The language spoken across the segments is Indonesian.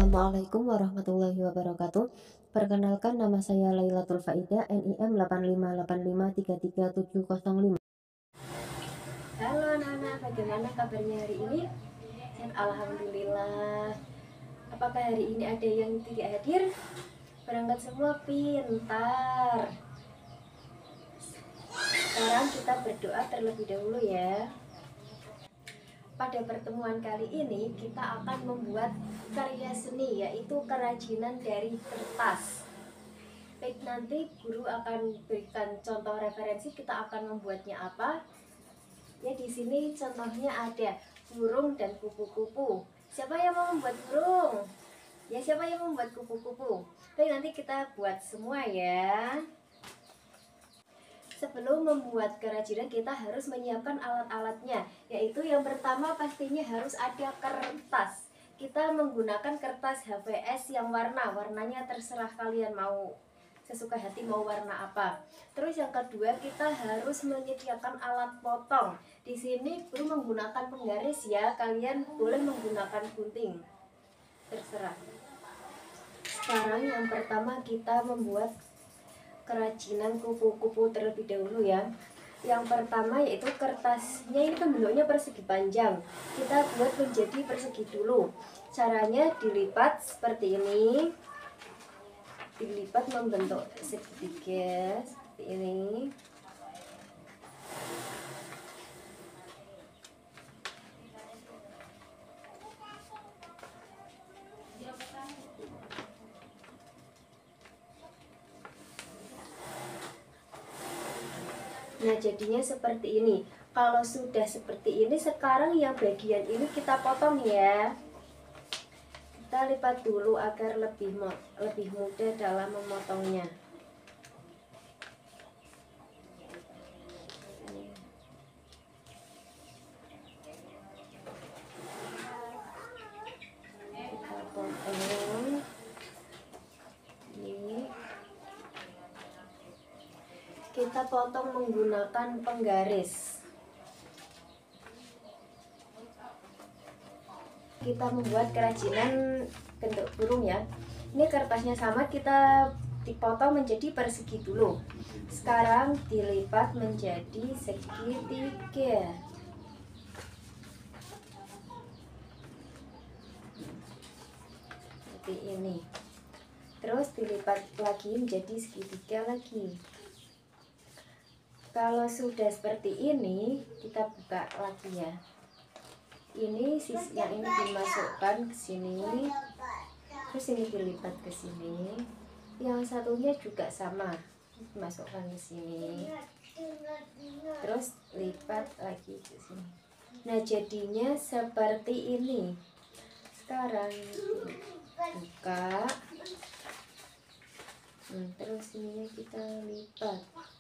Assalamualaikum warahmatullahi wabarakatuh. Perkenalkan, nama saya Lailatul Faidah, NIM 858533705. Halo anak-anak, bagaimana kabarnya hari ini? Alhamdulillah. Apakah hari ini ada yang tidak hadir? Berangkat semua pintar. Sekarang kita berdoa terlebih dahulu ya. Pada pertemuan kali ini kita akan membuat karya seni, yaitu kerajinan dari kertas. Baik, nanti guru akan berikan contoh referensi kita akan membuatnya apa. Ya, di sini contohnya ada burung dan kupu-kupu. Siapa yang mau membuat burung? Ya, siapa yang mau membuat kupu-kupu? Baik, nanti kita buat semua ya. Sebelum membuat kerajinan kita harus menyiapkan alat-alatnya, yaitu yang pertama pastinya harus ada kertas. Kita menggunakan kertas HVS yang warnanya terserah kalian mau sesuka hati mau warna apa. Terus yang kedua kita harus menyediakan alat potong. Di sini guru menggunakan penggaris ya, kalian boleh menggunakan gunting. Terserah. Sekarang yang pertama kita membuat kerajinan kupu-kupu terlebih dahulu ya. Yang pertama yaitu kertasnya ini kan bentuknya persegi panjang. Kita buat menjadi persegi dulu. Caranya dilipat seperti ini. Dilipat membentuk segitiga seperti ini. Nah, jadinya seperti ini. Kalau sudah seperti ini, sekarang yang bagian ini kita potong ya. Kita lipat dulu agar lebih mudah dalam memotongnya. Kita potong. Ini kita potong menggunakan penggaris. Kita membuat kerajinan bentuk burung ya. Ini kertasnya sama, kita dipotong menjadi persegi dulu. Sekarang dilipat menjadi segitiga. Seperti ini. Terus dilipat lagi menjadi segitiga lagi. Kalau sudah seperti ini, kita buka lagi ya. Ini sisi yang ini dimasukkan ke sini. Terus ini dilipat ke sini. Yang satunya juga sama, dimasukkan ke sini. Terus lipat lagi ke sini. Nah, jadinya seperti ini. Sekarang buka. Terus ini kita lipat.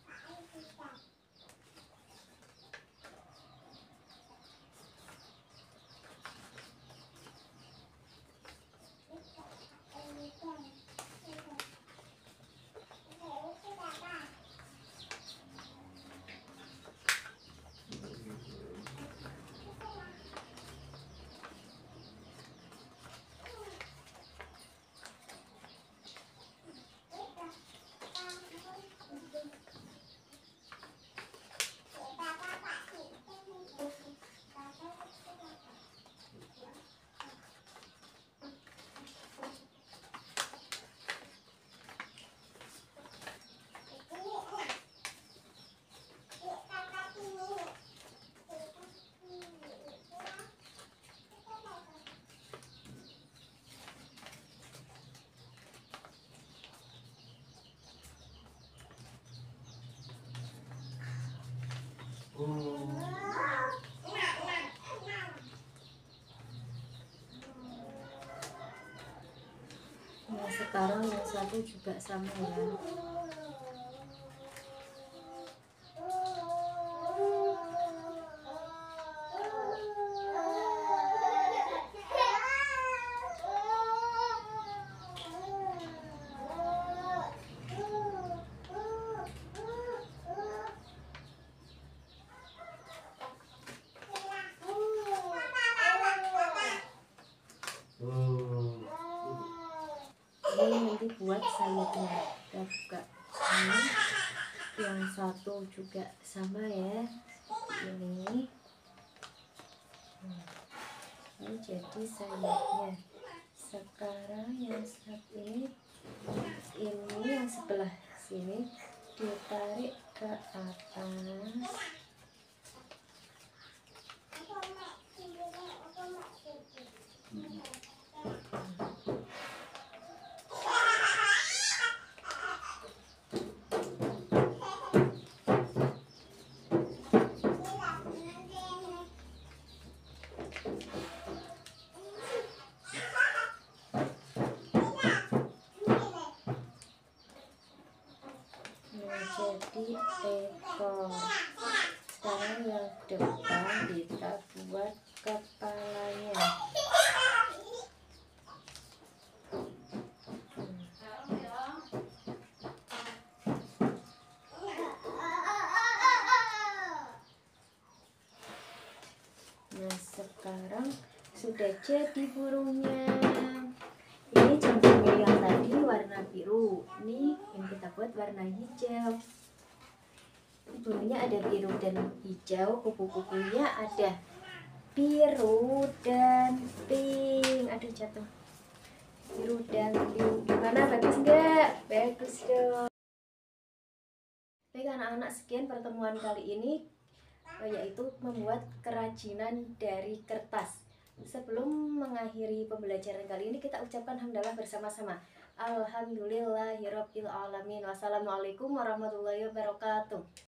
Nah, sekarang yang satu juga sama ya. nanti buat sayapnya. Kita buka ini, yang satu juga sama ya, ini. Ini jadi sayapnya. Sekarang yang satu ini yang sebelah sini ditarik ke atas. Jadi ekor. Sekarang yang depan kita buat kepalanya. Nah, sekarang sudah jadi burungnya. Ini contohnya yang tadi warna biru. Ini yang kita buat warna hijau. Burungnya ada biru dan hijau, kupu-kupunya ada biru dan pink. Aduh, jatuh. Biru dan pink. Gimana, bagus nggak? Bagus dong. Baik anak-anak, sekian pertemuan kali ini, yaitu membuat kerajinan dari kertas. Sebelum mengakhiri pembelajaran kali ini, kita ucapkan hamdalah bersama-sama. Alhamdulillahirabbil alamin. Wassalamualaikum warahmatullahi wabarakatuh.